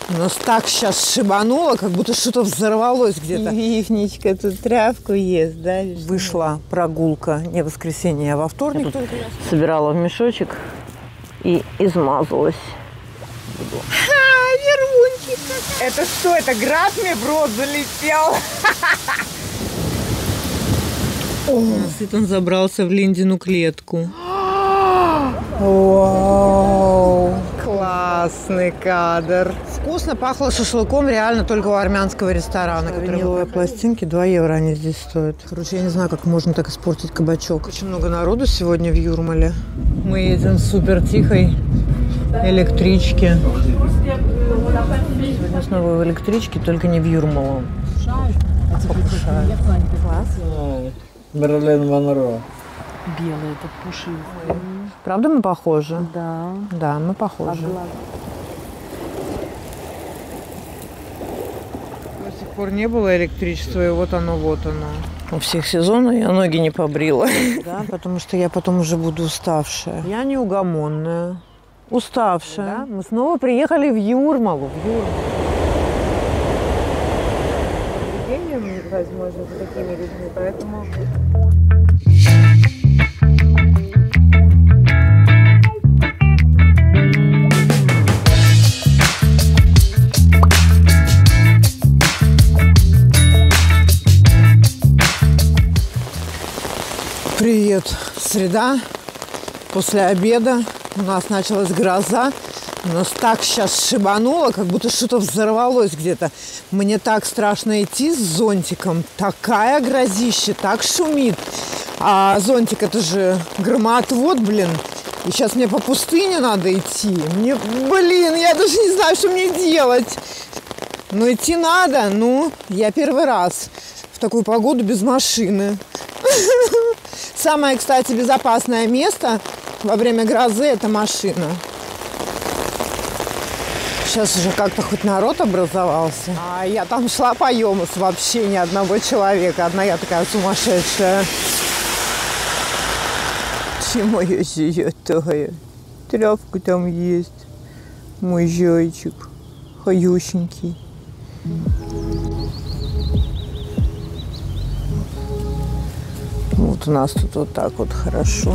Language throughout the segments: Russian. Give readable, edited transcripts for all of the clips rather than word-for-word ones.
Нас так сейчас шибануло, как будто что-то взорвалось где-то. Вифничка тут травку ест, да? Вышла прогулка не в воскресенье, а во вторник. Собирала в мешочек и измазалась. Верунчик! Это что? Это град мне в рот залетел? Он забрался в Линдину клетку. Вау! Классный кадр. Вкусно пахло шашлыком реально только у армянского ресторана. Виниловые пластинки, 2 евро они здесь стоят. Короче, я не знаю, как можно так испортить кабачок. Очень много народу сегодня в Юрмале. Мы едем в супер тихой электричке. Сегодня снова в электричке, только не в Юрмалу. Класс. Мерлин Монро. Белый, это пушистый. Правда мы похожи? Да. Да, мы похожи. До сих пор не было электричества, и вот оно. У всех сезона я ноги не побрила. Да, потому что я потом уже буду уставшая. Я неугомонная. Уставшая. Да? Мы снова приехали в Юрмалу. Возможно, с такими людьми, поэтому... Привет! Среда. После обеда у нас началась гроза. Нас так сейчас шибануло, как будто что-то взорвалось где-то. Мне так страшно идти с зонтиком. Такая грозища, так шумит. А зонтик это же громоотвод, блин. И сейчас мне по пустыне надо идти. Я даже не знаю, что мне делать. Но идти надо. Я первый раз в такую погоду без машины. Самое, кстати, безопасное место во время грозы – это машина. Сейчас уже как-то хоть народ образовался. А я там шла по Йомус, вообще ни одного человека. Одна я такая сумасшедшая. Чему я зиятая? Травка там есть. Мой зайчик. Хаюсенький. Вот у нас тут вот так вот хорошо.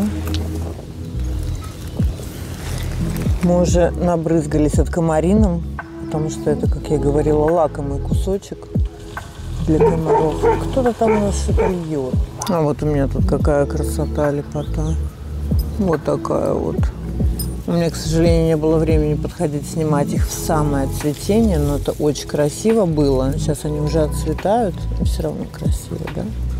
Мы уже набрызгались от комарином, потому что это, как я говорила, лакомый кусочек для комаров. Кто-то там у нас что-то льет. А вот у меня тут какая красота, лепота. Вот такая вот. У меня, к сожалению, не было времени подходить снимать их в самое цветение, но это очень красиво было. Сейчас они уже отцветают, но все равно красиво, да?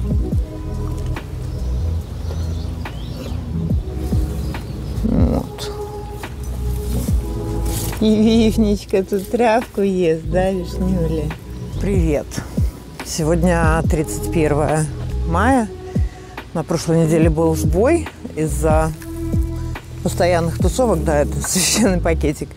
Вот. И Вифничка тут травку ест, да, Вишнюля? Привет! Сегодня 31 мая. На прошлой неделе был сбой из-за постоянных тусовок. Да, это священный пакетик.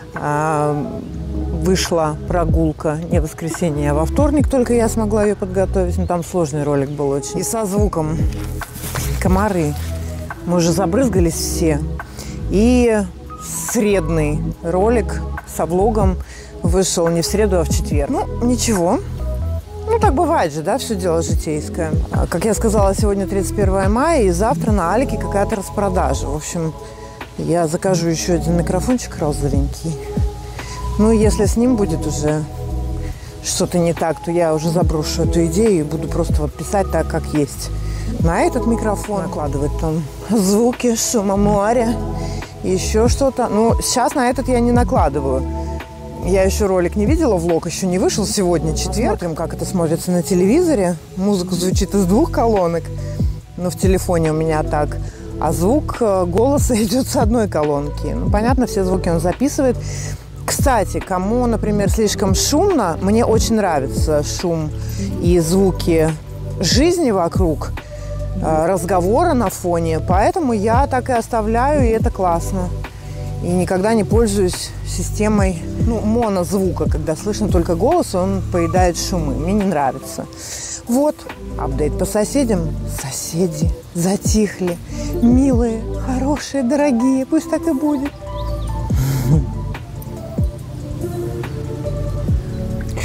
Вышла прогулка не в воскресенье, а во вторник. Только я смогла ее подготовить. Но там сложный ролик был очень. И со звуком. Комары. Мы уже забрызгались все. И средний ролик со влогом вышел не в среду, а в четверг. Ничего. Так бывает же, да, все дело житейское. Как я сказала, сегодня 31 мая, и завтра на Алике какая-то распродажа. В общем, я закажу еще один микрофончик розовенький. Если с ним будет уже что-то не так, то я уже заброшу эту идею и буду просто писать так, как есть. На этот микрофон накладывать там звуки, шума моря, еще что-то. Сейчас на этот я не накладываю. Я еще ролик не видела, влог еще не вышел сегодня, четверг. Посмотрим, как это смотрится на телевизоре. Музыка звучит из 2 колонок, но в телефоне у меня так. А звук голоса идет с 1 колонки. Понятно, все звуки он записывает. Кстати, кому, например, слишком шумно, мне очень нравится шум и звуки жизни вокруг, разговора на фоне. Поэтому я так и оставляю, и это классно. И никогда не пользуюсь системой монозвука, когда слышно только голос, он поедает шумы. Мне не нравится. Вот, апдейт по соседям. Соседи затихли. Милые, хорошие, дорогие. Пусть так и будет.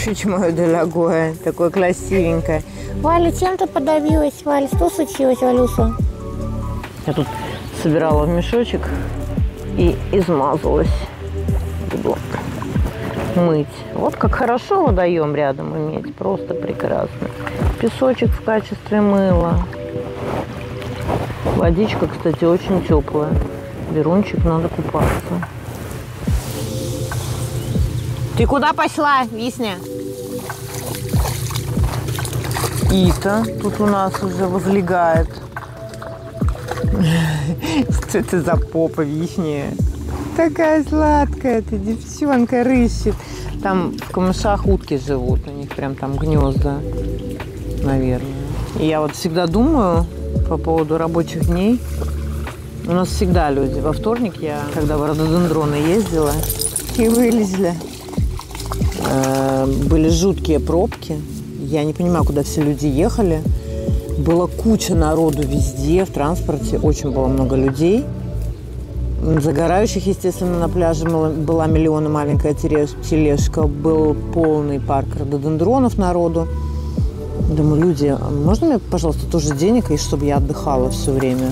Чуть мое дорогое, такое красивенькое. Валя, чем ты подавилась, Валя? Что случилось, Валюша? Я тут собирала в мешочек и измазалась. Буду мыть. Вот как хорошо водоем рядом иметь. Просто прекрасно. Песочек в качестве мыла. Водичка, кстати, очень теплая. Верунчик, надо купаться. Ты куда пошла, Висня? Ита тут у нас уже возлегает. Что это за попа, Вишня? Такая сладкая ты, девчонка, рыщет. Там в камышах утки живут, у них прям там гнезда, наверное. И я вот всегда думаю по поводу рабочих дней. У нас всегда люди. Во вторник я, когда в рододендроны ездила, и вылезли. Были жуткие пробки. Я не понимаю, куда все люди ехали. Была куча народу везде, в транспорте. Очень было много людей. Загорающих, естественно, на пляже была миллиона маленькая тележка. Был полный парк рододендронов народу. Думаю, люди, можно мне, пожалуйста, тоже денег, и чтобы я отдыхала все время?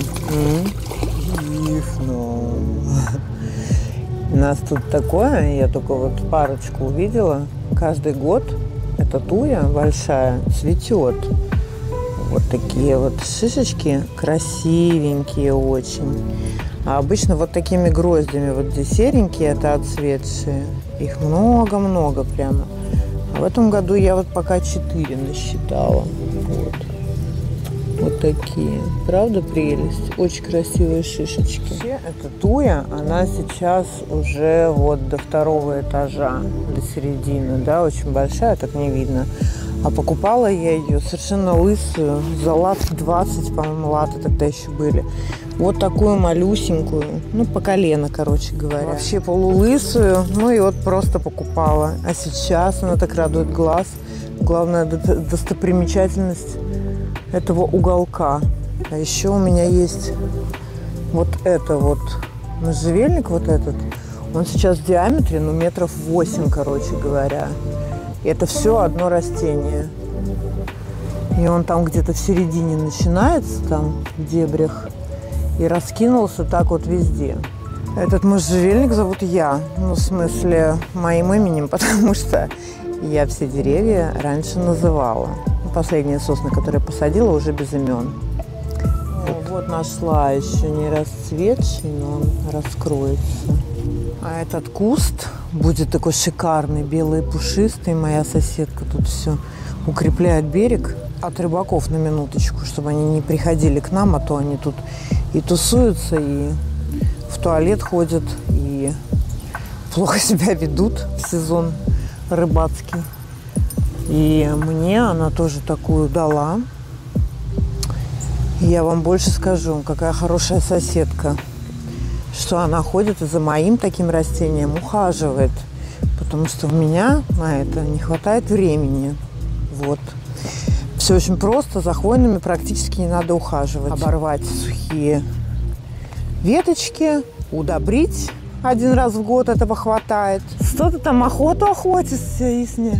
У нас тут такое, я только вот парочку увидела. Каждый год эта туя большая цветет. Вот такие вот шишечки, красивенькие очень. А обычно вот такими гроздями, вот здесь серенькие, это отцветшие. Их много-много прямо. А в этом году я вот пока 4 насчитала. Вот. Вот такие. Правда прелесть? Очень красивые шишечки. Вообще, эта туя, она сейчас уже вот до 2-го этажа, до середины, да, очень большая, так не видно. А покупала я ее совершенно лысую, за лат 20, по-моему, латы тогда еще были. Вот такую малюсенькую, ну, по колено, короче говоря. Вообще полулысую, ну и вот просто покупала. А сейчас она так радует глаз. Главная достопримечательность этого уголка. А еще у меня есть вот это вот можжевельник, вот этот. Он сейчас в диаметре, ну, 8 метров, короче говоря. И это все одно растение. И он там где-то в середине начинается, там, в дебрях. И раскинулся так вот везде. Этот можжевельник зовут я. Ну, в смысле, моим именем, потому что я все деревья раньше называла. Последние сосны, которые посадила, уже без имен. Вот нашла еще не расцветший, но он раскроется. А этот куст будет такой шикарный, белый и пушистый. Моя соседка тут все укрепляет берег от рыбаков на минуточку, чтобы они не приходили к нам, а то они тут и тусуются, и в туалет ходят, и плохо себя ведут в сезон рыбацкий. И мне она тоже такую дала. И я вам больше скажу, какая хорошая соседка, что она ходит и за моим таким растением ухаживает, потому что у меня на это не хватает времени. Вот. Все очень просто, за хвойными практически не надо ухаживать. Оборвать сухие веточки, удобрить 1 раз в год, этого хватает. Что ты там охоту охотишься, Исня?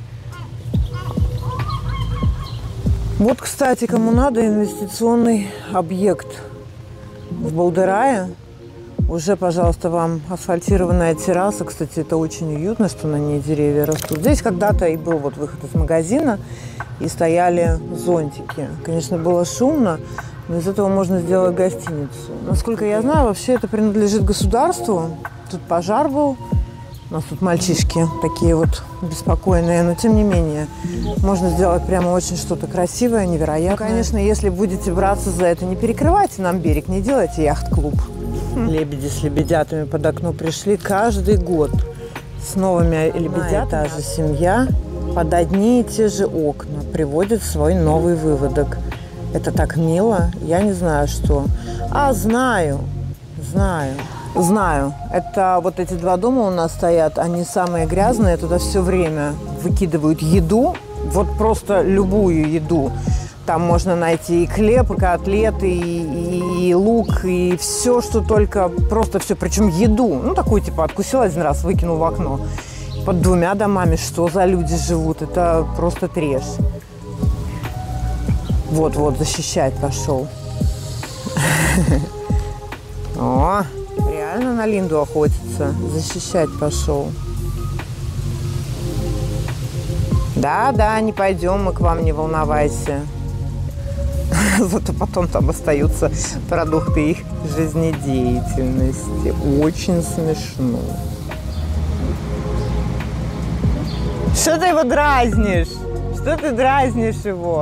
Вот, кстати, кому надо инвестиционный объект в Балдерае. Уже, пожалуйста, вам асфальтированная терраса. Кстати, это очень уютно, что на ней деревья растут. Здесь когда-то и был вот выход из магазина, и стояли зонтики. Конечно, было шумно, но из этого можно сделать гостиницу. Насколько я знаю, вообще это принадлежит государству. Тут пожар был. У нас тут мальчишки такие вот беспокойные, но тем не менее можно сделать прямо очень что-то красивое, невероятное. Ну, конечно, если будете браться за это, не перекрывайте нам берег, не делайте яхт-клуб. Лебеди с лебедятами под окно пришли каждый год с новыми лебедятами. Та же семья под одни и те же окна приводит свой новый выводок. Это так мило, я не знаю что. А, знаю. Это вот эти 2 дома у нас стоят, они самые грязные, туда все время выкидывают еду, вот просто любую еду. Там можно найти и хлеб, и котлеты, и лук, и все, что только, просто все, причем еду. Ну, такую, типа, откусил 1 раз, выкинул в окно. под 2 домами. Что за люди живут? Это просто треш. Вот, защищать пошел. О, реально на Линду охотится. Защищать пошел. Да, не пойдем мы к вам, не волновайся. Зато потом там остаются продукты их жизнедеятельности. Очень смешно. Что ты его дразнишь? Что ты дразнишь его?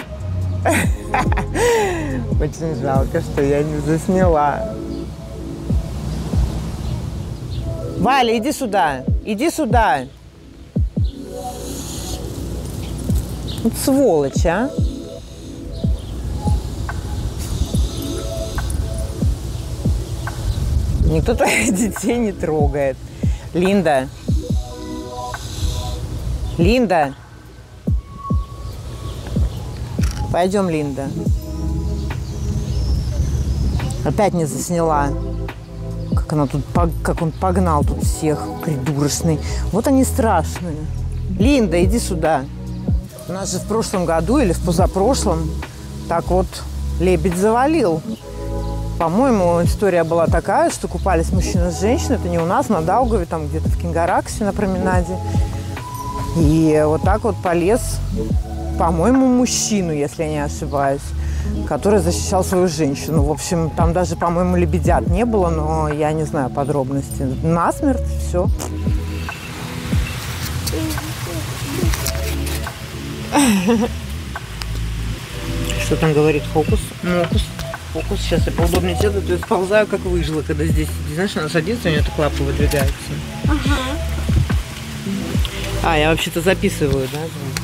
Очень жалко, что я не засняла. Валя, иди сюда. Иди сюда. Вот сволочь, а. Никто твоих детей не трогает. Линда. Линда. Пойдем, Линда. Опять не засняла. Как она тут, как он погнал тут всех, придурочный. Вот они страшные. Линда, иди сюда. У нас же в прошлом году или в позапрошлом так вот лебедь завалил. По-моему, история была такая, что купались мужчина с женщиной. Это не у нас, на Даугаве, там где-то в Кингараксе на променаде. И вот так вот полез, по-моему, мужчину, если я не ошибаюсь, который защищал свою женщину. В общем, там даже, по-моему, лебедят не было, но я не знаю подробностей. Насмерть, все. Что там говорит фокус? Мокус. Фокус. Сейчас я поудобнее сяду, то есть сползаю, как выжила, когда здесь сидит. Знаешь, она садится, у нее так лапа выдвигается. Ага. А, я вообще-то записываю, да?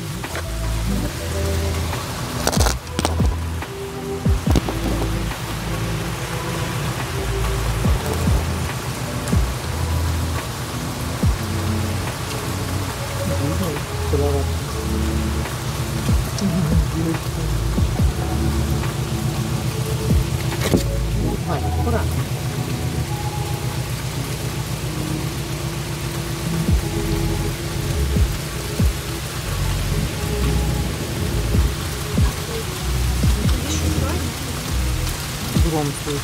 Громкую.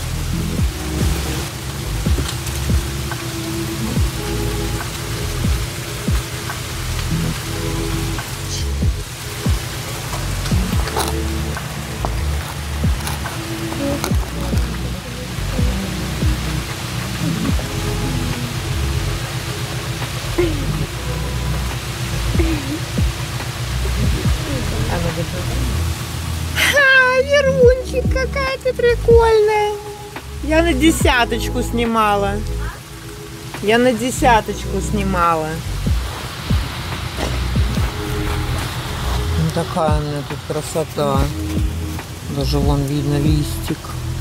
Верунчик, какая ты прикольная. Я на 10-очку снимала. Я на 10-очку снимала. Ну, такая у меня тут красота. Даже вон видно листик.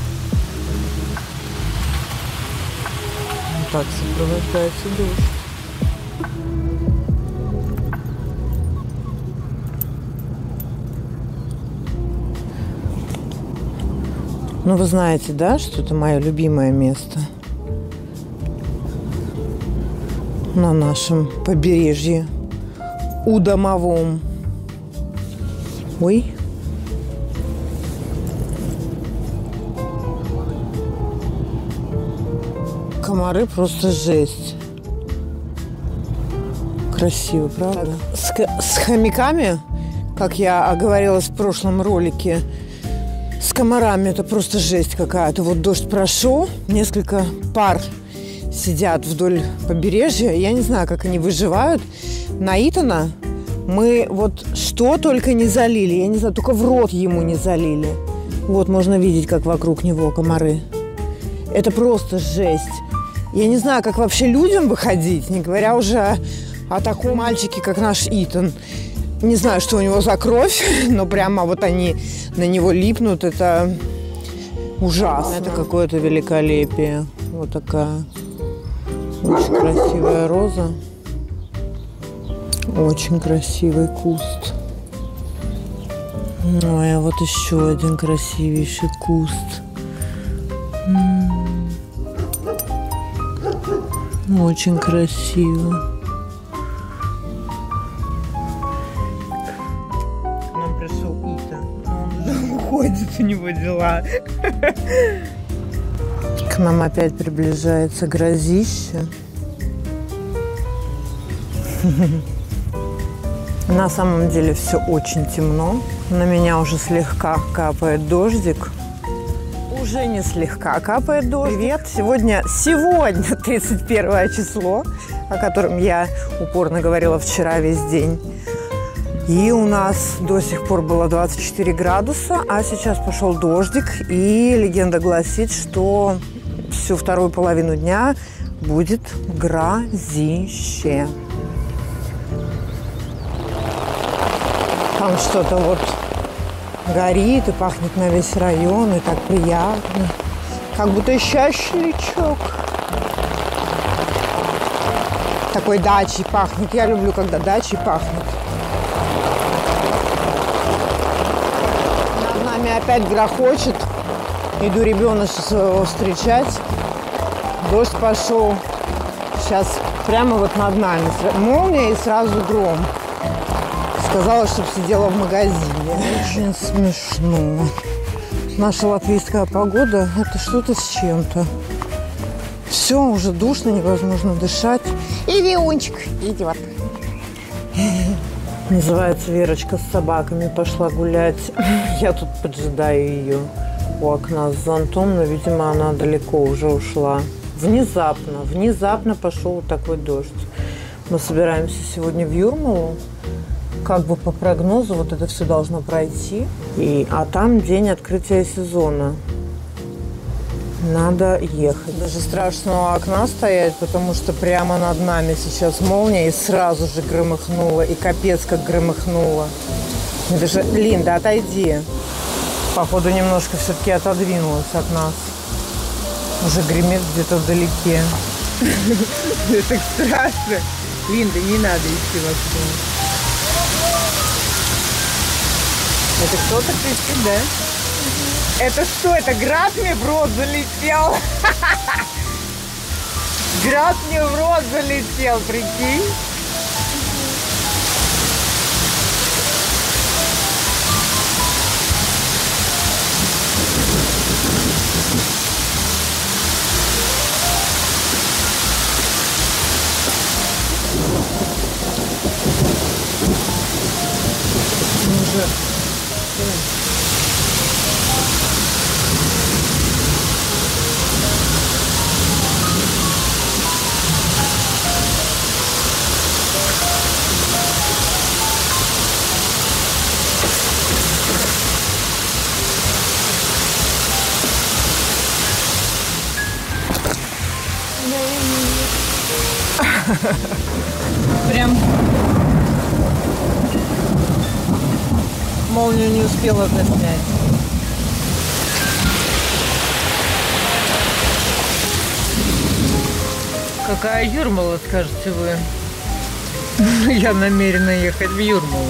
Вот так сопровождается дождь. Ну, вы знаете, да, что это мое любимое место на нашем побережье Удомовом. Ой. Комары просто жесть. Красиво, правда? С хомяками, как я оговорилась в прошлом ролике, с комарами это просто жесть какая-то. Вот дождь прошел, несколько пар сидят вдоль побережья. Я не знаю, как они выживают. На Итана мы вот что только не залили. Я не знаю, только в рот ему не залили. Вот можно видеть, как вокруг него комары. Это просто жесть. Я не знаю, как вообще людям выходить, не говоря уже о таком мальчике, как наш Итан. Не знаю, что у него за кровь, но прямо вот они на него липнут. Это ужасно. Это какое-то великолепие. Вот такая очень красивая роза. Очень красивый куст. Ой, а вот еще один красивейший куст. Очень красиво. выходят у него дела. К нам опять приближается грозище. На самом деле все очень темно. На меня уже слегка капает дождик. Уже не слегка капает дождь. Привет! Сегодня 31 число, о котором я упорно говорила вчера весь день. И у нас до сих пор было 24 градуса, а сейчас пошел дождик. И легенда гласит, что всю вторую половину дня будет грозище. Там что-то вот горит и пахнет на весь район, и так приятно. Как будто шашлычок. Такой дачей пахнет. Я люблю, когда дачей пахнет. Над нами опять грохочет. Иду ребеночка своего встречать. Дождь пошел. Сейчас прямо вот над нами. Молния и сразу гром. Сказала, чтобы сидела в магазине. Очень смешно. Наша латвийская погода – это что-то с чем-то. Все, уже душно, невозможно дышать. И Виончик идет. Называется Верочка с собаками. Пошла гулять. Я тут поджидаю ее у окна с зонтом, но, видимо, она далеко уже ушла. Внезапно пошел вот такой дождь. Мы собираемся сегодня в Юрмалу. Как бы по прогнозу вот это все должно пройти. А там день открытия сезона. Надо ехать. Даже страшно у окна стоять, потому что прямо над нами сейчас молния и сразу же громыхнула. И капец как громыхнула. Даже... Линда, отойди. Походу немножко все-таки отодвинулась от нас. Уже гремит где-то вдалеке. Это так страшно. Линда, не надо идти в окно. Это кто-то кричит, да? Это что? Это град мне в рот залетел? Град мне в рот залетел, прикинь? Прям молнию не успела заснять. Какая Юрмала, скажете вы? Я намерена ехать в Юрмалу.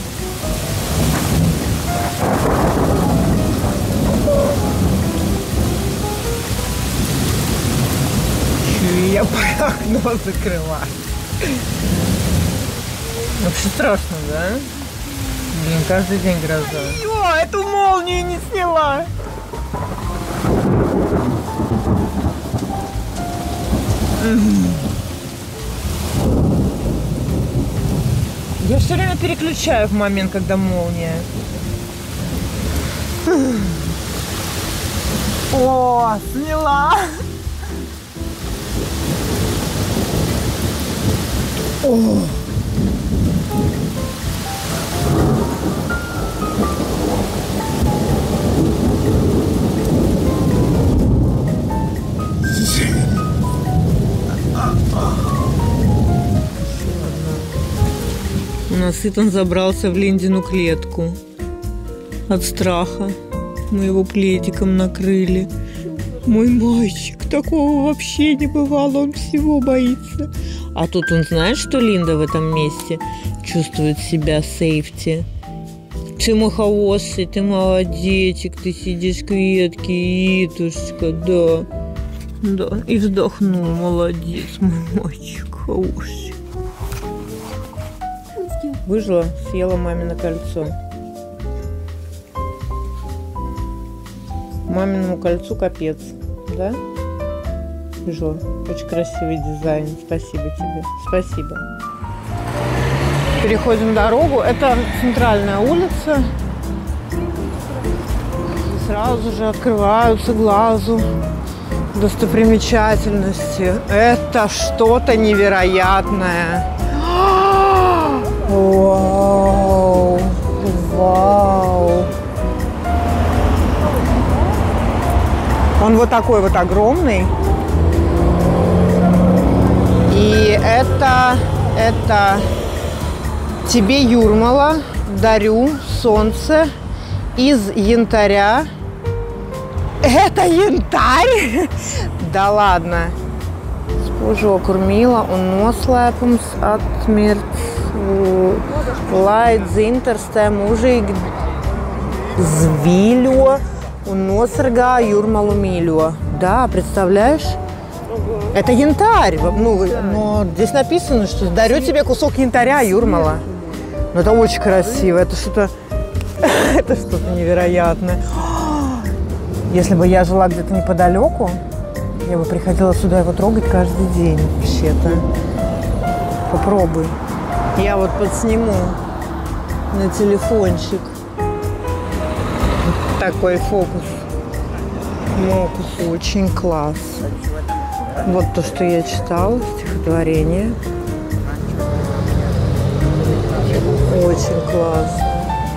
Я по окно закрыла. Вообще страшно, да? Блин, каждый день гроза. Ё, эту молнию не сняла. Я все время переключаю в момент, когда молния. О, сняла. О. У нас Итан забрался в Линдину клетку от страха. Мы его пледиком накрыли. Мой мальчик, такого вообще не бывало, он всего боится. А тут он знает, что Линда в этом месте чувствует себя сейфти. Ты мой хороший, ты молодечек, ты сидишь в клетке, Итушка, да. Да, и вздохнул, молодец, мой мальчик хороший. Выжила, съела мамино кольцо. Маминому кольцу капец, да? Жо, очень красивый дизайн. Спасибо тебе. Спасибо. Переходим дорогу. Это центральная улица. И сразу же открываются глазу достопримечательности. Это что-то невероятное. Вау! Вау! Он вот такой вот огромный. И это тебе, Юрмала, дарю солнце из янтаря. Это янтарь? Да ладно. Спожу курмила un noslēpums atmirts, lai dzintarstē mūžīgi zvīļo un nosargā Юрмалу mīļo. Да, представляешь? Это янтарь. Ну, но здесь написано, что дарю тебе кусок янтаря, Юрмала. Но это очень красиво. Это что-то невероятное. Если бы я жила где-то неподалеку, я бы приходила сюда его трогать каждый день. Вообще-то. Попробуй. Я вот подсниму на телефончик. Такой фокус. Мокус. Очень класс. Вот то, что я читала, стихотворение. Очень классно.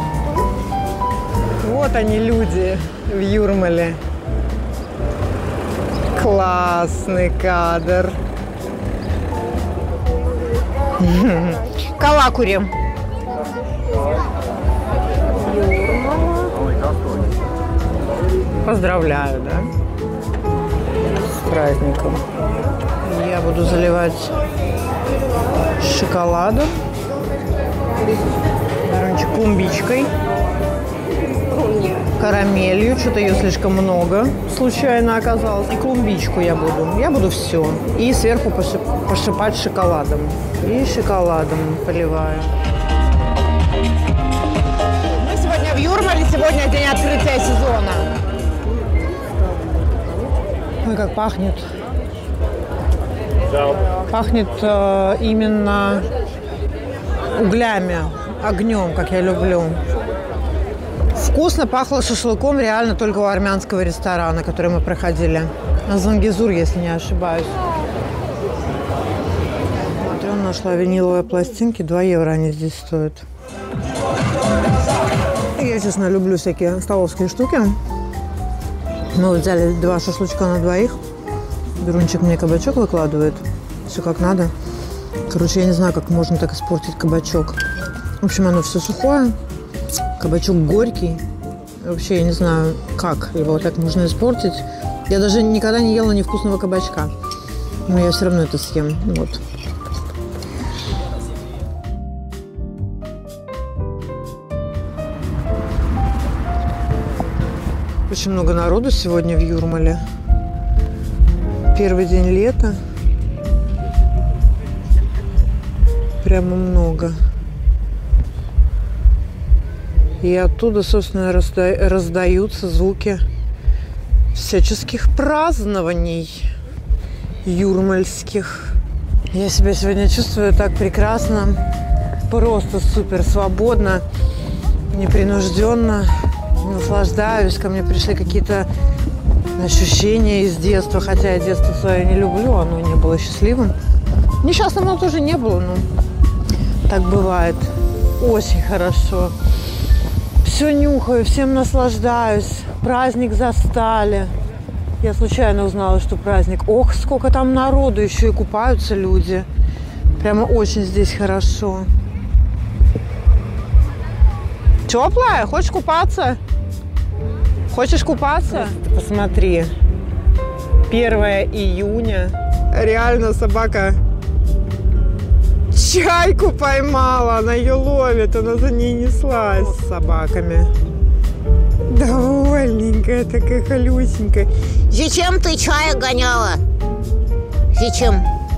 Вот они, люди в Юрмале. Классный кадр. Калакурим. Поздравляю, да? С праздником. Я буду заливать шоколадом, клубничкой, карамелью. Что-то ее слишком много случайно оказалось. И клубничку я буду все. И сверху посыпать шоколадом. И шоколадом поливаю. Мы сегодня в Юрмале. Сегодня день открытия сезона. Ой, как пахнет. Пахнет именно углями, огнем, как я люблю. Вкусно пахло шашлыком реально только у армянского ресторана, который мы проходили. На Зангезур, если не ошибаюсь. Смотрю, нашла виниловые пластинки. 2 евро они здесь стоят. Я, честно, люблю всякие столовские штуки. Мы вот взяли 2 шашлычка на 2. Берунчик мне кабачок выкладывает. Все как надо. Короче, я не знаю, как можно так испортить кабачок. В общем, оно все сухое. Кабачок горький. Вообще, я не знаю, как его так можно испортить. Я даже никогда не ела невкусного кабачка. Но я все равно это съем. Вот. Очень много народу сегодня в Юрмале. Первый день лета. Прямо много. И оттуда, собственно, раздаются звуки всяческих празднований юрмальских. Я себя сегодня чувствую так прекрасно, просто супер свободно, непринужденно, наслаждаюсь. Ко мне пришли какие-то ощущения из детства, хотя я детство свое не люблю, оно не было счастливым. Несчастным оно тоже не было, но так бывает. Очень хорошо. Все нюхаю, всем наслаждаюсь. Праздник застали. Я случайно узнала, что праздник. Ох, сколько там народу, еще и купаются люди. Прямо очень здесь хорошо. Теплая? Хочешь купаться? Хочешь купаться? Посмотри. 1 июня. Реально собака чайку поймала. Она ее ловит. Она за ней неслась с собаками. Довольненькая такая, холюсенькая. Зачем ты чая гоняла? Зачем?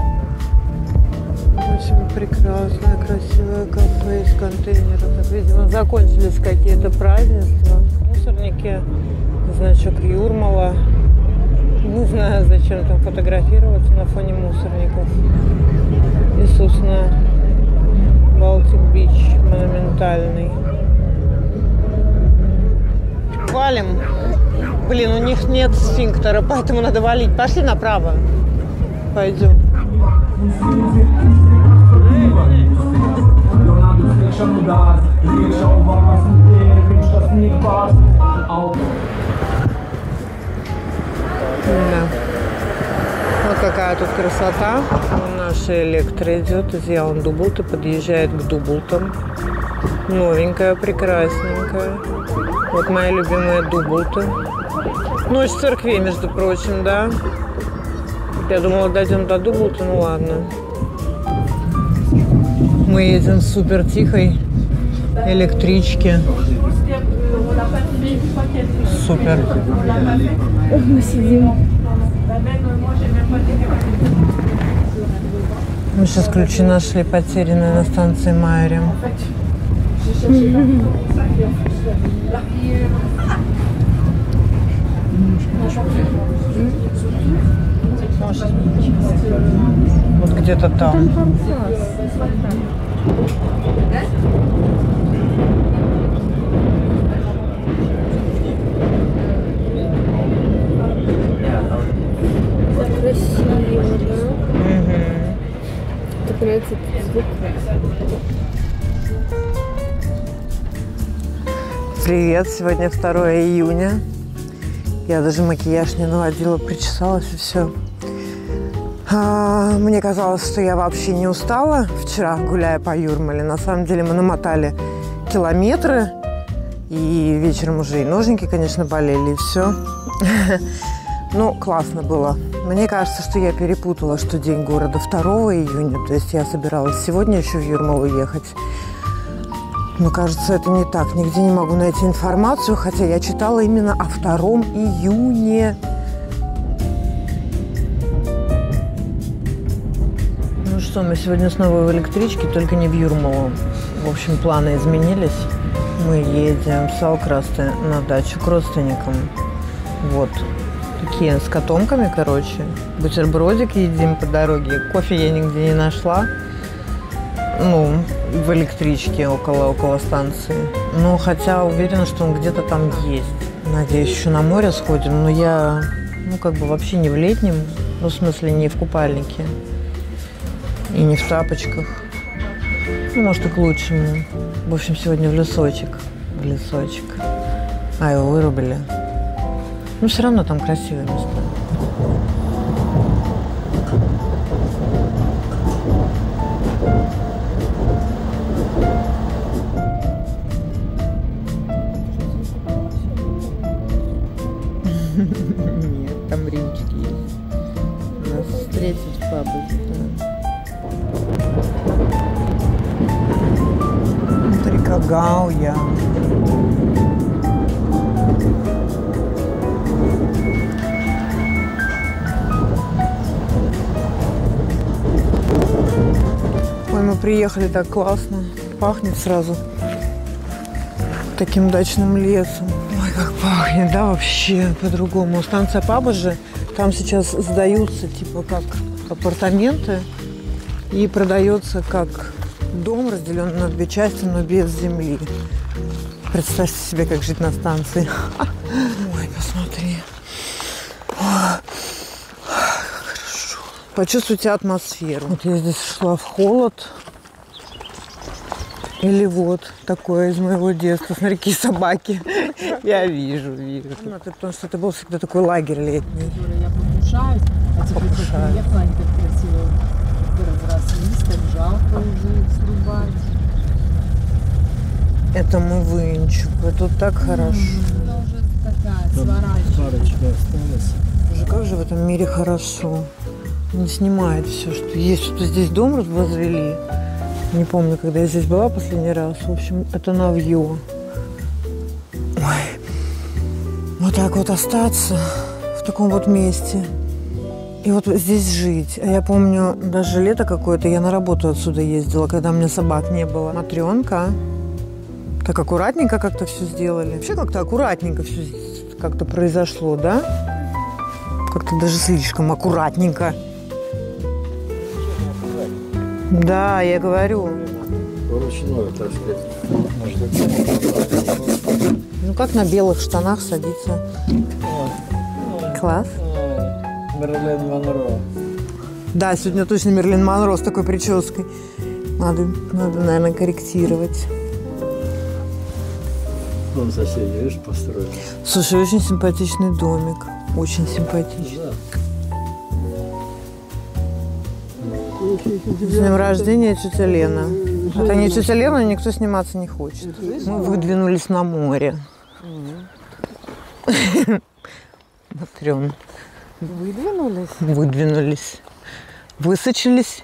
Очень прекрасное, красивое кафе из контейнеров. Так, видимо, закончились какие-то празднества. Мусорники значок Юрмала. Не знаю, зачем там фотографироваться на фоне мусорников. И, собственно, Балтик Бич монументальный. Валим. Блин, у них нет сфинктера, поэтому надо валить. Пошли направо. Пойдем. Да. Вот какая тут красота. Наша электро идет из Яун-Дублта, подъезжает к Дублтам. Новенькая, прекрасненькая. Вот моя любимая Дублта. Ночь в церкви, между прочим, да. Я думала, дойдем до Дублта, ну ладно. Мы едем в супер тихой электричке. Супер. Мы сидим. Мы сейчас ключи нашли потерянные на станции Майре. Вот где-то там. Красиво, да? Угу. Так нравится этот звук. Привет, сегодня 2 июня. Я даже макияж не наводила, причесалась и все. Мне казалось, что я вообще не устала вчера, гуляя по Юрмале. На самом деле мы намотали километры. И вечером уже и ножники, конечно, болели, и все. Ну, классно было. Мне кажется, что я перепутала, что день города 2 июня. То есть я собиралась сегодня еще в Юрмалу ехать. Но, кажется, это не так. Нигде не могу найти информацию, хотя я читала именно о 2 июня. Ну что, мы сегодня снова в электричке, только не в Юрмалу. В общем, планы изменились. Мы едем в Салкрасты на дачу к родственникам. Вот. Такие с котомками, короче. Бутербродик едим по дороге. Кофе я нигде не нашла. Ну, в электричке около станции. Но хотя уверена, что он где-то там есть. Надеюсь, еще на море сходим. Но я, как бы вообще не в летнем. Ну, в смысле, не в купальнике. И не в тапочках. Ну, может, и к лучшему. В общем, сегодня в лесочек. В лесочек. А, его вырубили. Но все равно там красивые места. Нет, там римчики есть. Нас встретить в пабе. Трикагауя. Ой, мы приехали так классно. Пахнет сразу таким дачным лесом. Ой, как пахнет, да, вообще по-другому. Станция паба же, там сейчас сдаются типа как апартаменты и продается как дом, разделенный на 2 части, но без земли. Представьте себе, как жить на станции. Ой, посмотри. Как хорошо. Почувствуйте атмосферу. Вот я здесь шла в холод. Или вот такое из моего детства. Смотри, какие собаки. Я вижу. Это потому что это был всегда такой лагерь летний. Я покушаюсь, а теперь как приехала, они так красиво разрослись, так жалко уже срубать. Это мы в Инчуке. Тут так хорошо. Она уже такая, сворачивает. Парочка осталась. Боже, как же в этом мире хорошо. Не снимает все, что есть. Что здесь дом возвели. Не помню, когда я здесь была последний раз. В общем, это новье. Ой. Вот так вот остаться в таком вот месте. И вот здесь жить. А я помню, даже лето какое-то я на работу отсюда ездила, когда у меня собак не было. Матрёнка. Так аккуратненько как-то все сделали. Вообще как-то аккуратненько все как-то произошло, да? Как-то даже слишком аккуратненько. Да, я говорю. Вручную, так сказать. Ну, как на белых штанах садиться. Класс. Мерлин Монро. Да, сегодня точно Мерлин Монро с такой прической. Надо, наверное, корректировать. Вон соседи, видишь, построили. Слушай, очень симпатичный домик. Очень симпатичный. Да. С днем рождения, тетя Лена. Это не тетя Лена, никто сниматься не хочет. Мы выдвинулись на море. Матрён. Выдвинулись? Выдвинулись. Высочились,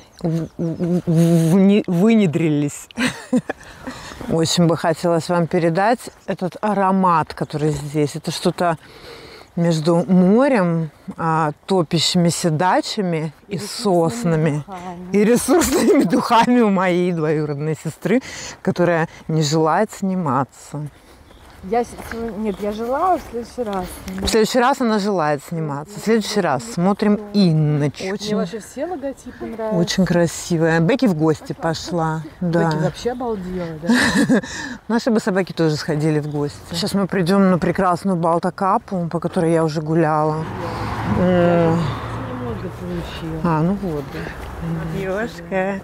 вынедрились. Очень бы хотелось вам передать этот аромат, который здесь. Это что-то между морем, топящимися дачами и соснами. И ресурсными духами у моей двоюродной сестры, которая не желает сниматься. Нет, я желаю в следующий раз. В следующий раз она желает сниматься. В следующий раз смотрим Инночку. Мне ваши все логотипы нравятся. Очень красивая. Бекки в гости пошла. Да. Бекки вообще обалдела, да? Наши бы собаки тоже сходили в гости. Сейчас мы придем на прекрасную Балтакапу, по которой я уже гуляла. Немного получила. Ну вот. Девушка.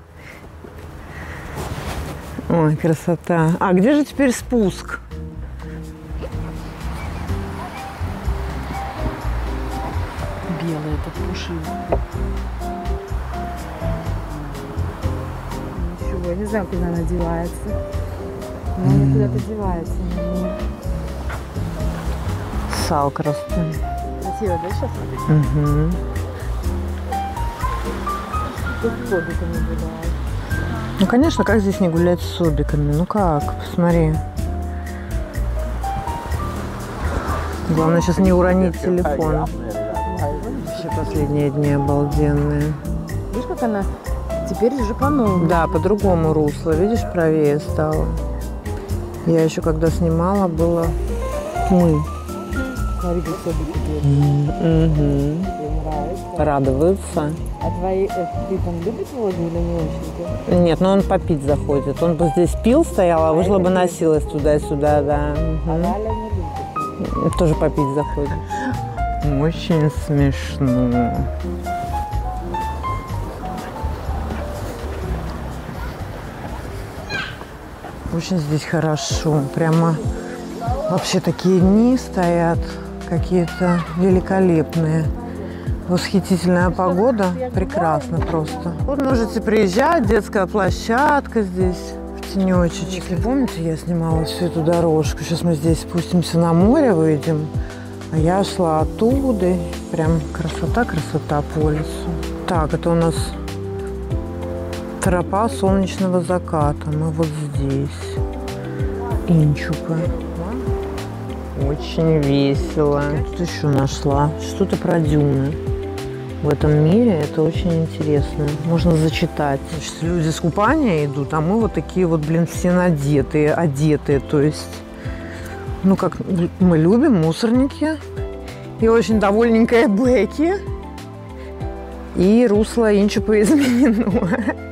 Ой, красота. А где же теперь спуск? Белая, это пушинка. Ничего, я не знаю, куда она девается. Но она куда-то девается. Салкрасты. Красиво, да, сейчас? Угу. Тут с собиками гуляют. Ну, конечно, как здесь не гулять с собиками? Ну как? Посмотри. Главное сейчас не уронить телефон. Вообще последние дни обалденные. Видишь, как она теперь уже по-новому. Да, по-другому русло. Видишь, правее стало. Я еще когда снимала, было тьмы. Смотри, как собики бегают. Угу. Нравится. Радуются. А твои, ты там любишь воду или не очень? Нет, но он попить заходит. Он бы здесь пил, стоял, а вышла бы носилась туда-сюда, да. А Угу. Галя не любит. Тоже попить заходит. Очень смешно. Очень здесь хорошо. Прямо вообще такие дни стоят какие-то великолепные. Восхитительная погода. Прекрасно просто. Вот можете приезжать, детская площадка здесь. Тенечечек. Если помните, я снимала всю эту дорожку. Сейчас мы здесь спустимся на море, выйдем. А я шла оттуда. Прям красота по лесу. Так, это у нас тропа солнечного заката. Мы вот здесь. Инчука. Очень весело. Что еще нашла? Что-то про дюны. В этом мире это очень интересно. Можно зачитать. Значит, люди с купания идут, а мы вот такие вот, все одетые. То есть, ну, как мы любим, мусорники. И очень довольненькая Бекки. И русло Инчупа изменено.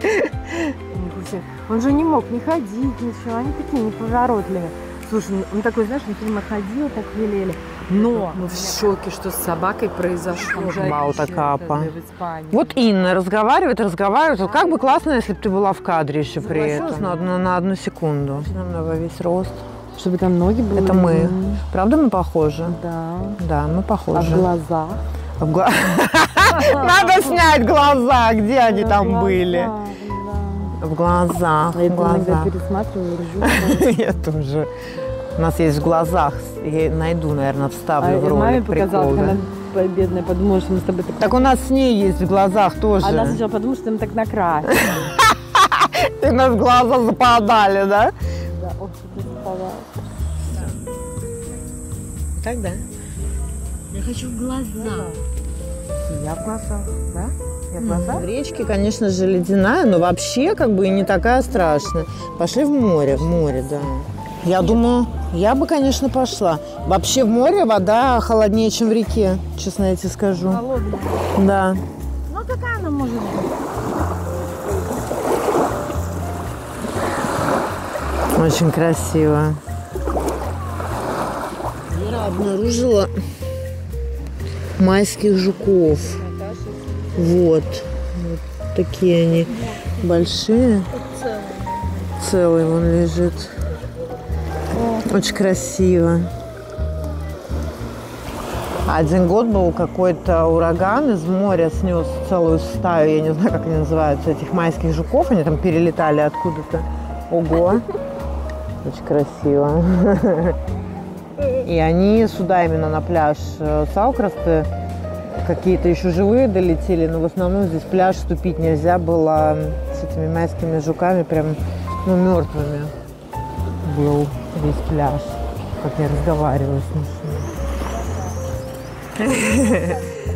Он же не мог не ходить, ничего. Они такие неповоротливые. Слушай, он такой, знаешь, на фильмах ходил, так велели. Но мы в шоке, что с собакой произошло. Балтакапа. Вот Инна разговаривает. Как бы классно, если бы ты была в кадре еще при этом. На одну секунду. Нам во весь рост. Чтобы там ноги были. Это мы. Правда мы похожи? Да. Да, мы похожи. А в глазах? Надо снять глаза. Где они там были? В глазах. Я иногда пересматриваю, ржу. Я тоже. У нас есть в глазах. Я найду, наверное, вставлю в ролик. Маме показала, она бедная подумала, что мы с тобой так у нас с ней есть в глазах тоже. Она сначала подумала, что мы так накрасили. И у нас глаза западали, да? Да, очень западали. Так, да. Я хочу в глаза. Я в глазах, да? Я в глазах? В речке, конечно же, ледяная, но вообще как бы и не такая страшная. Пошли в море, да. Я думаю, Я бы, конечно, пошла. Вообще в море вода холоднее, чем в реке, честно я тебе скажу. Холодная. Да. Ну, какая она может быть? Очень красиво. Вера обнаружила майских жуков. Вот. Вот такие они большие. Целый вон лежит. Очень красиво. Один год был какой-то ураган, из моря снес целую стаю, я не знаю, как они называются, этих майских жуков. Они там перелетали откуда-то. Ого! Очень красиво. И они сюда именно на пляж Саукрасты. Какие-то еще живые долетели, но в основном здесь пляж ступить нельзя было с этими майскими жуками, прям, ну, мертвыми был весь пляж. Как я разговариваю смешно.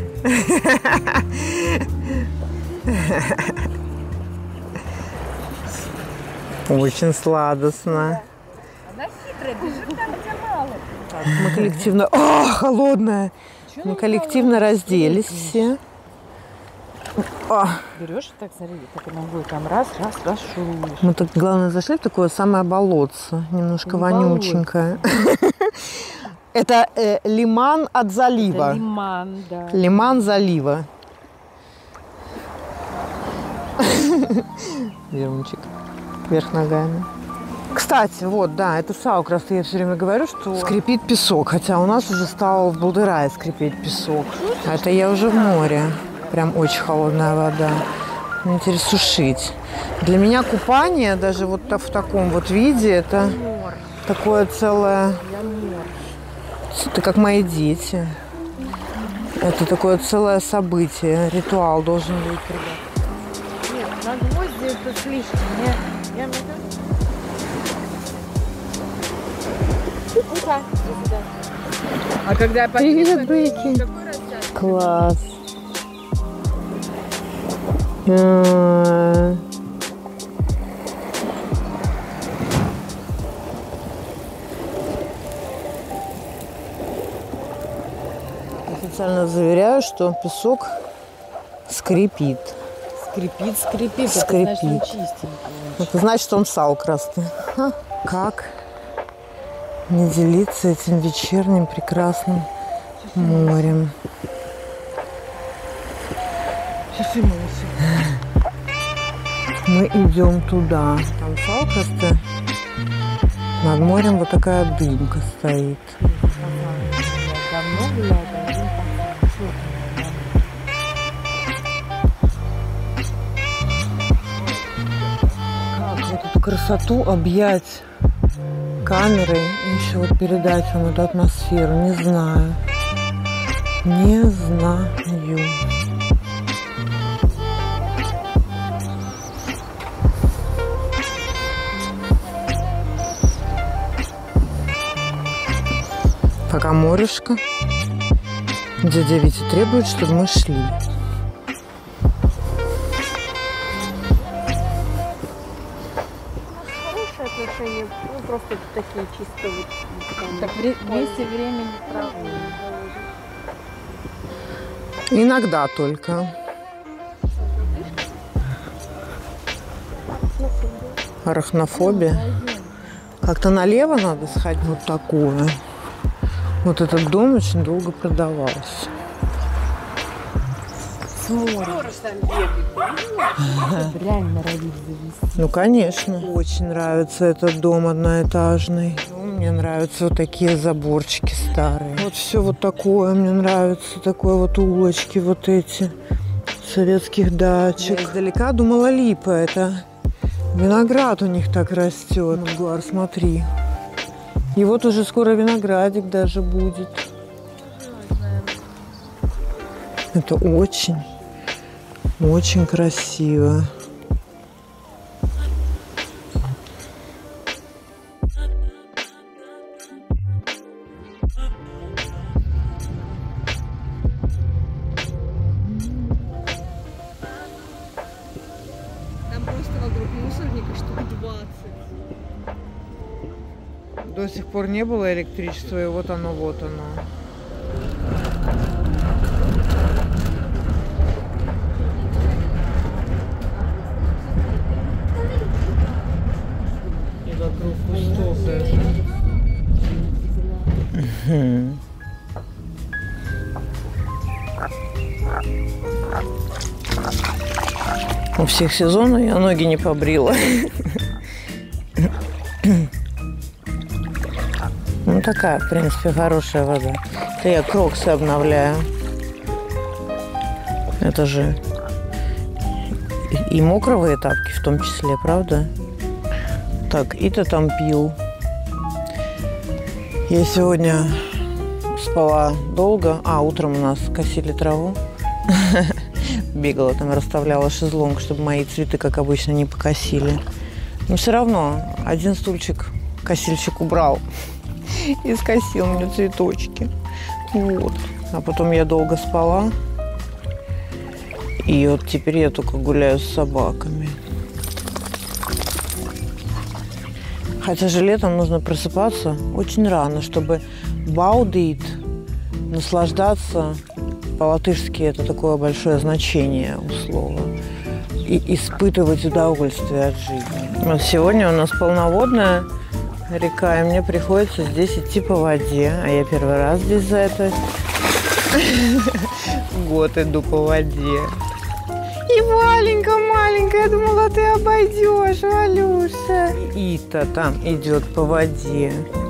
Очень сладостно. Она хитрая, бежит там, где мало. Так, мы коллективно... О, холодная! Мы коллективно разделись все. Берешь, так, смотри, так ногой там раз, шуруешь. Мы тут, главное, зашли в такое самое болотце. Немножко вонюченькое. Это лиман от залива. Это лиман, да. Лиман залива. Верунчик. Вверх ногами. Кстати, вот, да, это Саукрасты. Я все время говорю, что скрипит песок. Хотя у нас уже стал в Балдырае скрипеть песок. А это я уже в море. Прям очень холодная вода. Мне интересно сушить. Для меня купание, даже вот в таком вот виде, это такое целое... Это как мои дети. Это такое целое событие. Ритуал должен быть. Нет, на гвозди это слишком. Я А когда я Привет, Бейки. Класс. Официально заверяю, что песок скрипит. Скрипит. Скрипит. Это значит, он чистенький. Это значит, что он Саукрасты. Как не делиться этим вечерним прекрасным морем? Мы идем туда. Там Саукрасты. Над морем вот такая дымка стоит. Давно гуляла, Как вот эту красоту объять камерой и еще вот передать вам эту атмосферу, не знаю. Не знаю. Пока морешко. Дядя Витя требует, чтобы мы шли. Хорошие отношения, ну просто такие чисто вот. Так вместе времени проводим. Иногда только. Арахнофобия. Как-то налево надо сходить. Вот такое. Вот этот дом очень долго продавался. С моря. Реально норовит завести. Ну, конечно. Очень нравится этот дом одноэтажный. Ну, мне нравятся вот такие заборчики старые. Вот все вот такое мне нравится. Такое вот улочки вот эти. Советских дачек. Я издалека думала, липа это. Виноград у них так растет. Ну, Гуар, смотри. И вот уже скоро виноградик даже будет. Это очень, очень красиво. Там просто вокруг мусорника штук 20. До сих пор не было электричества, и вот оно, вот оно. И вокруг кустов даже. У всех сезона я ноги не побрила. Ну, такая, в принципе, хорошая вода. Это я кроксы обновляю. Это же и мокровые тапки в том числе, правда? Так, и-то там пил. Я сегодня спала долго. Утром у нас косили траву. Бегала там, расставляла шезлонг, чтобы мои цветы, как обычно, не покосили. Но все равно один стульчик косильщик убрал и скосил мне цветочки. Вот. А потом я долго спала. И вот теперь я только гуляю с собаками. Хотя же летом нужно просыпаться очень рано, чтобы баудīt, наслаждаться. По-латышски это такое большое значение у слова. И испытывать удовольствие от жизни. Вот сегодня у нас полноводная река, и мне приходится здесь идти по воде. А я первый раз здесь за это год иду по воде. И маленькая, я думала, ты обойдешь, Валюша. И-то там идет по воде.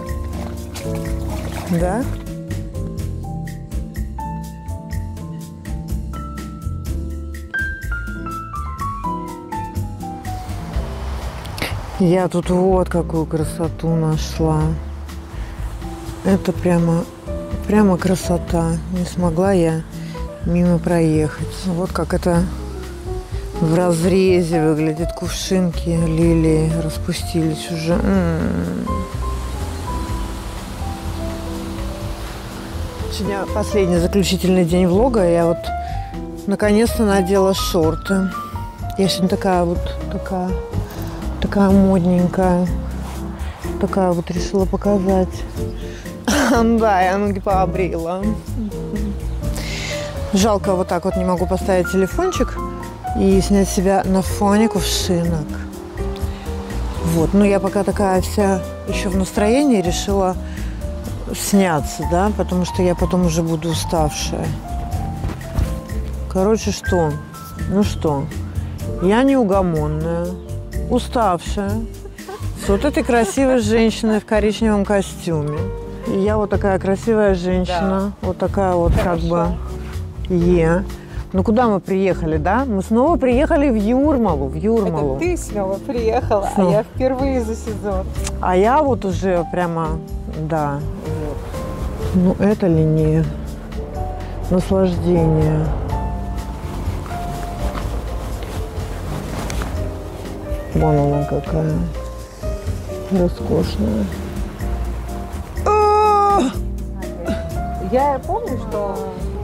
Да? Я тут вот какую красоту нашла. Это прямо красота. Не смогла я мимо проехать. Вот как это в разрезе выглядит. Кувшинки, лилии распустились уже. Сегодня последний заключительный день влога. Я вот наконец-то надела шорты. Я сегодня такая модненькая. Такая вот решила показать. Да, я ноги побрила. Жалко, вот так вот не могу поставить телефончик и снять себя на фоне кувшинок. Вот, ну я пока такая вся еще в настроении, решила сняться, да, потому что я потом уже буду уставшая. Короче, что? Ну что, я неугомонная, уставшая, с вот этой красивой женщиной в коричневом костюме. И я вот такая красивая женщина, да. Вот такая вот как бы Ну куда мы приехали, да? Мы снова приехали в Юрмалу, Это ты снова приехала, а я впервые за сезон. А я вот уже прямо, да. Вот. Ну это ли не наслаждение? Вон она какая роскошная. Я помню, что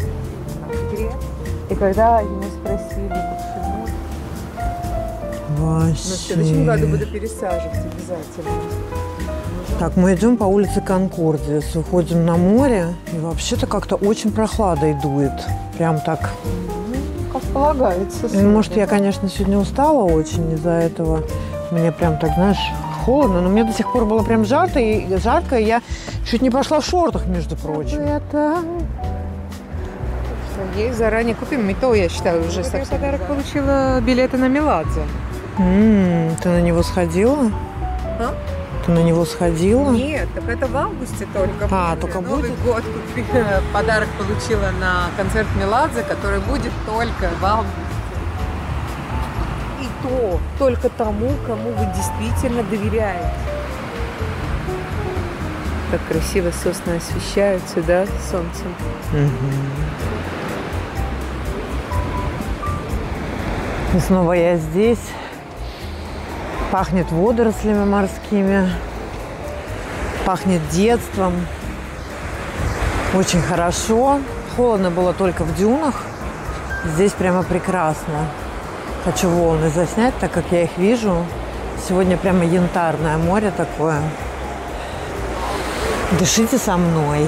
и когда его спросили, почему, вообще. но в следующем году буду пересаживать обязательно. Так, мы идем по улице Конкордиас, выходим на море, и вообще-то как-то очень прохладой дует. Прям так. Как полагается. Может, я, конечно, сегодня устала очень из-за этого. Мне прям так, знаешь, холодно, но мне до сих пор было прям жарко, и я чуть не пошла в шортах, между прочим. Ей заранее купим. И то, я считаю, уже совсем. Я подарок получила билеты на Меладзе. Ты на него сходила? А? Ты на него сходила? Нет, так это в августе только. Только Новый будет? год подарок получила на концерт Меладзе, который будет только в августе. И то только тому, кому вы действительно доверяете. Как красиво сосны освещаются, да, солнцем. И снова я здесь. Пахнет водорослями морскими. Пахнет детством. Очень хорошо. Холодно было только в дюнах. Здесь прямо прекрасно. Хочу волны заснять, так как я их вижу. Сегодня прямо янтарное море такое. Дышите со мной.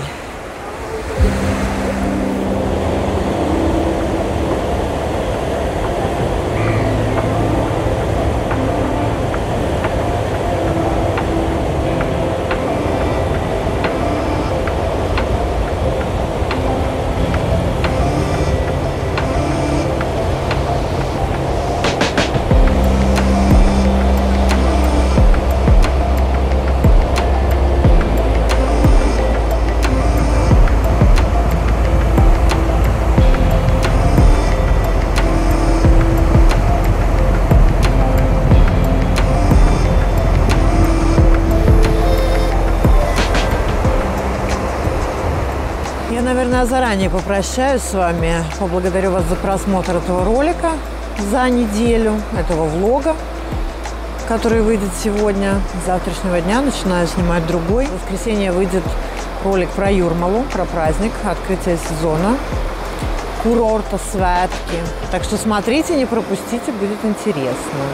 Я, наверное, заранее попрощаюсь с вами. Поблагодарю вас за просмотр этого ролика за неделю, этого влога, который выйдет сегодня. С завтрашнего дня начинаю снимать другой. В воскресенье выйдет ролик про Юрмалу, про праздник, открытие сезона, курорта Святки. Так что смотрите, не пропустите, будет интересно.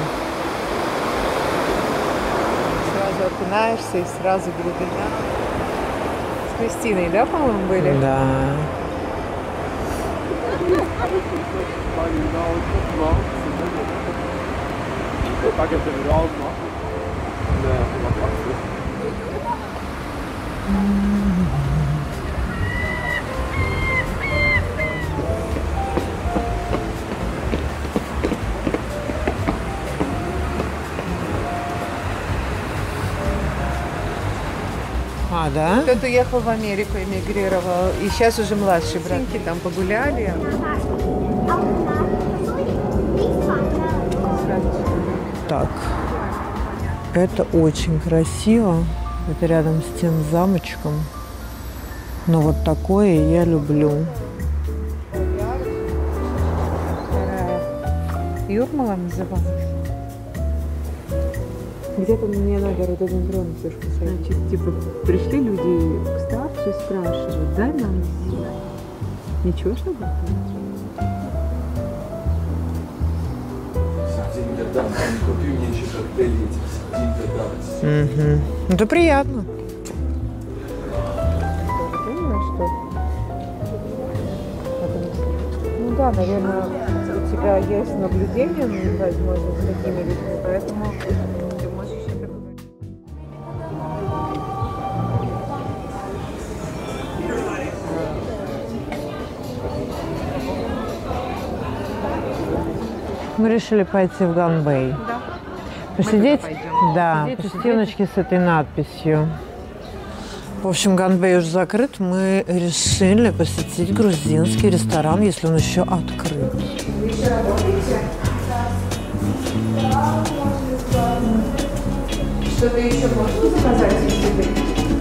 Сразу окунаешься и сразу глубина. С Кристиной, да, по-моему, были? Да. А, да? Кто-то уехал в Америку, эмигрировал, и сейчас уже младший брат. Там погуляли. Так, это очень красиво. Это рядом с тем замочком. Но вот такое я люблю. Юрмала называлась. Где-то мне надо рододендрон все посадить. Значит, типа, пришли люди к старцу и спрашивают, дай нам зелень. Ничего, что было? Купи мне еще коктейли, Угу. Это приятно. Думаю, что... Ну да, наверное, у тебя есть наблюдение, возможно, с такими людьми, поэтому ты можешь это говорить. Мы решили пойти в Ганбэй. Да. Посидеть, да, Посидеть, посетивночки с этой надписью. В общем, Ганбэй уже закрыт. Мы решили посетить грузинский ресторан, если он еще открыт. Что-то еще можно заказать из еды?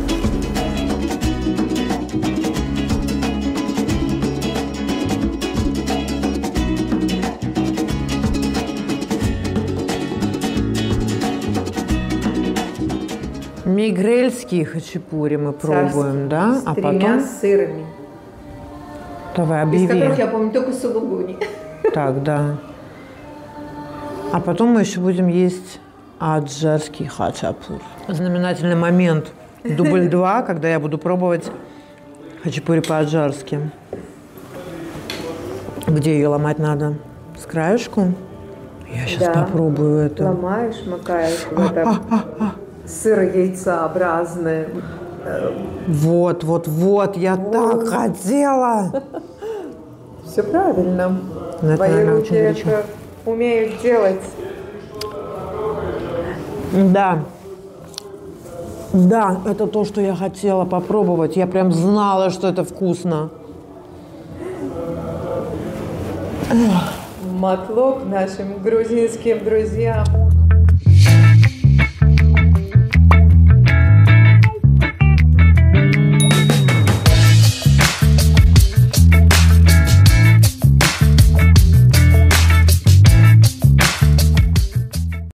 Мигрельские хачапури мы пробуем, да? С тремя сырами. Давай, Из объяви. которых я помню только сулугуни. Так, да. А потом мы еще будем есть аджарский хачапур. Знаменательный момент. Дубль 2, когда я буду пробовать хачапури по-аджарски. Где ее ломать надо? С краешку? Я сейчас попробую это. Ломаешь, макаешь в это сыро-яйцеобразное. Вот, я так хотела. Все правильно. Но это, Твои наверное, руки очень горячо. это умеют делать. Да. Да, это то, что я хотела попробовать. Я прям знала, что это вкусно. Матлок нашим грузинским друзьям.